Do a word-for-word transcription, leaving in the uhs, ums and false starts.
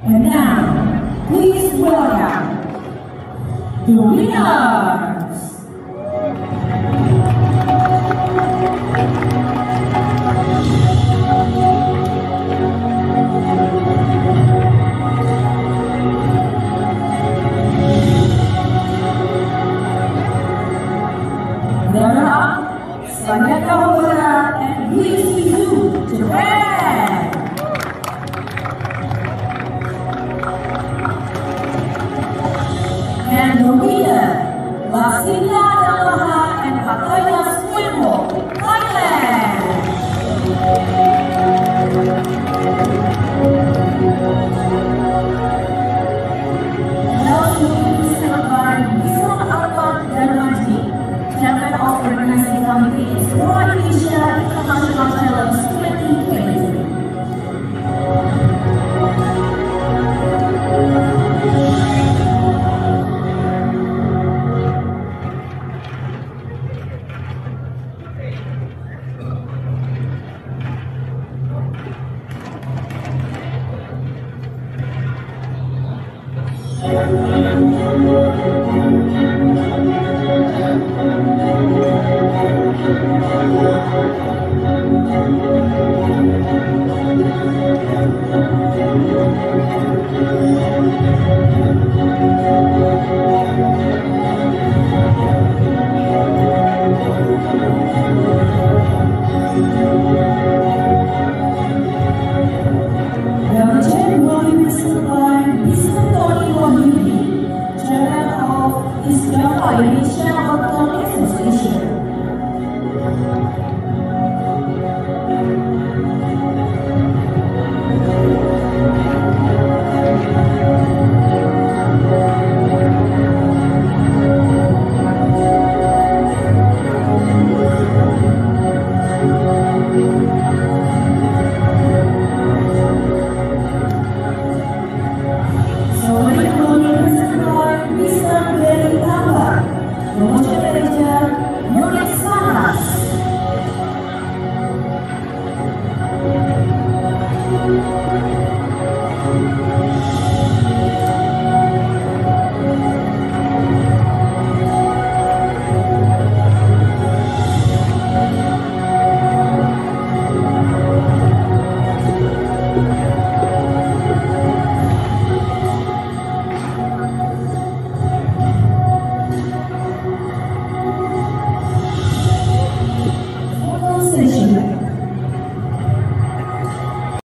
And now, please welcome the winners! Runner-up, Sonia Kawabara and Lee Shizu, Japan! And the winner, Lasinda Dalaha and Akaya Swinmo, Thailand! And also being served by Wisam Arfan Darmaji, Chairman of Organizing Committee, Explore Asia International Challenge twenty twenty. Thank you.